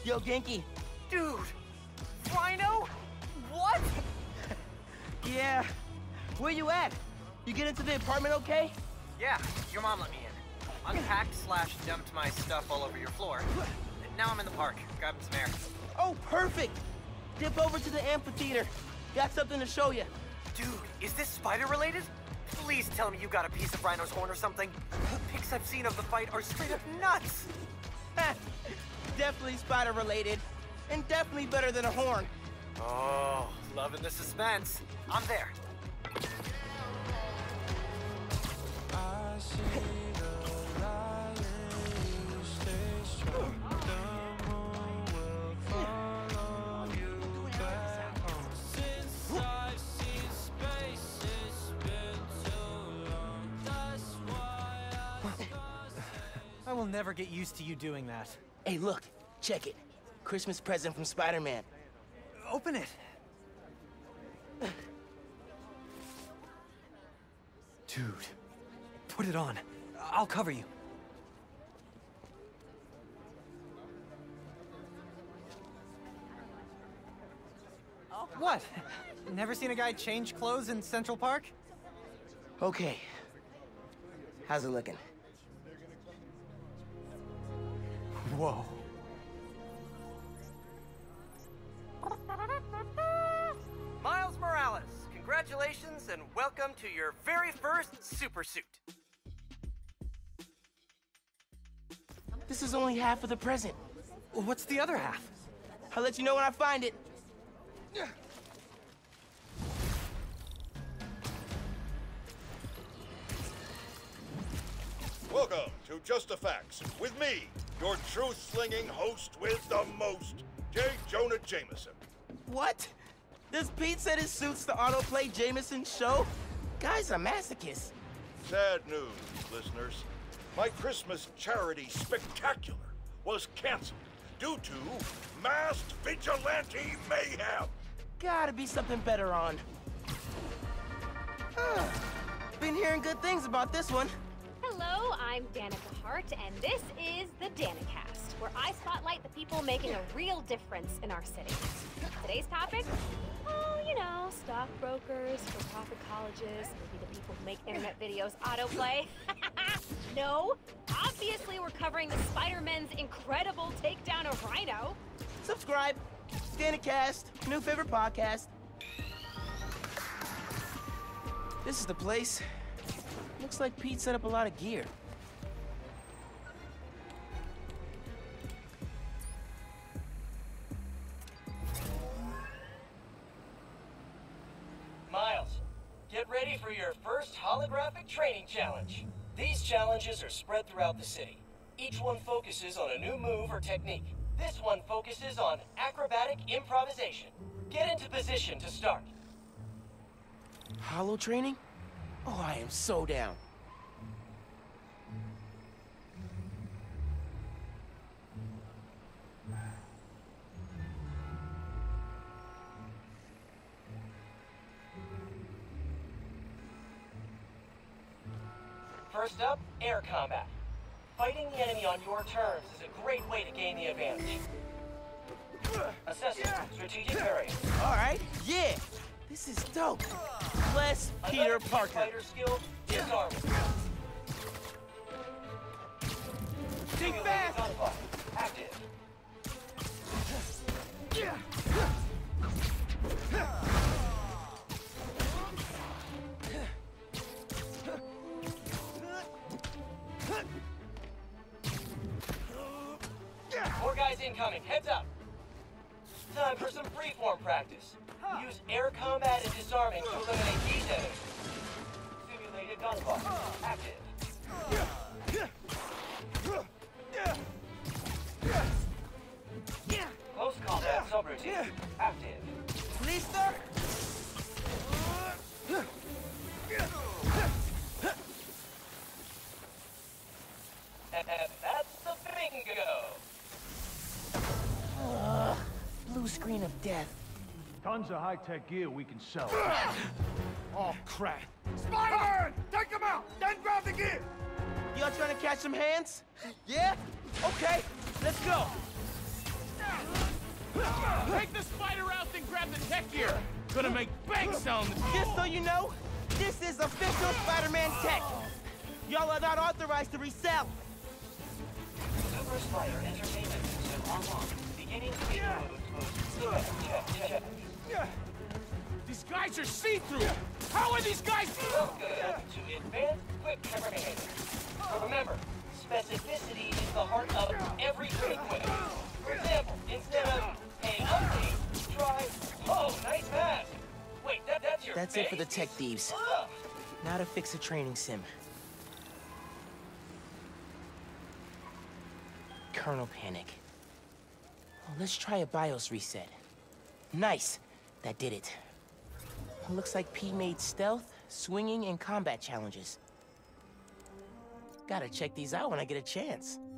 Yo, Genki. Dude! Rhino? What? Yeah. Where you at? You get into the apartment okay? Yeah, your mom let me in. Unpacked/dumped my stuff all over your floor. Now I'm in the park, grabbing some air. Oh, perfect. Dip over to the amphitheater. Got something to show you. Dude, is this spider-related? Please tell me you got a piece of Rhino's horn or something. The pics I've seen of the fight are straight up nuts. Definitely spider-related. And definitely better than a horn. Oh, loving the suspense. I'm there. I see the light, you stay strong. The moon will follow you back home. Since I've seen space, it's been too long. That's why I will never get used to you doing that. Hey, look. Check it. Christmas present from Spider-Man. Open it. Dude, put it on. I'll cover you. What? Never seen a guy change clothes in Central Park? Okay. How's it looking? Whoa. Miles Morales, congratulations and welcome to your very first super suit. This is only half of the present. What's the other half? I'll let you know when I find it. Welcome to Just the Facts with me, your truth-slinging host with the most, J. Jonah Jameson. What? Does Pete said it suits the autoplay Jameson show? Guy's a masochist. Sad news, listeners. My Christmas charity spectacular was canceled due to masked vigilante mayhem. Gotta be something better on. Been hearing good things about this one. Hello, I'm Danica Hart, and this is the Danicast, where I spotlight the people making a real difference in our city. Today's topic? Oh, you know, stockbrokers, for-profit colleges, maybe the people who make internet videos autoplay. No, obviously we're covering the Spider-Man's incredible takedown of Rhino. Subscribe. Danicast, new favorite podcast. This is the place. Looks like Pete set up a lot of gear. Miles, get ready for your first holographic training challenge. These challenges are spread throughout the city. Each one focuses on a new move or technique. This one focuses on acrobatic improvisation. Get into position to start. Holo training? Oh, I am so down. First up, air combat. Fighting the enemy on your terms is a great way to gain the advantage. Assessing strategic area. All right, yeah. This is dope. Bless Peter Another key Parker. fighter skill, disarming. Think Simulated fast. gunfire. Active. More guys incoming. Heads up. Time for some freeform practice. Use air combat and disarming to eliminate these enemies. Simulated gunfire. Active. Close combat subroutine. Active. Listo? And that's the bingo. Blue screen of death. Tons of high-tech gear we can sell. Oh, crap. Spider-Man! Take him out! Then grab the gear! Y'all trying to catch some hands? Yeah? Okay, let's go. Take the spider out, then grab the tech gear. Gonna make bank selling this. Just so you know, this is official Spider-Man tech. Y'all are not authorized to resell. Super Spider Entertainment System online. Beginning to be moved. Check. These guys are see-through. How are these guys? Welcome to Advanced Quick Fabrication. Remember, specificity is the heart of every great equipment. For example, instead of hey, update, try, oh, nice mask. Wait, that's your That's face? it for the tech thieves. Ugh. Now to fix a training sim. Kernel panic. Well, let's try a BIOS reset. Nice. That did it. Looks like P made stealth, swinging, and combat challenges. Gotta check these out when I get a chance.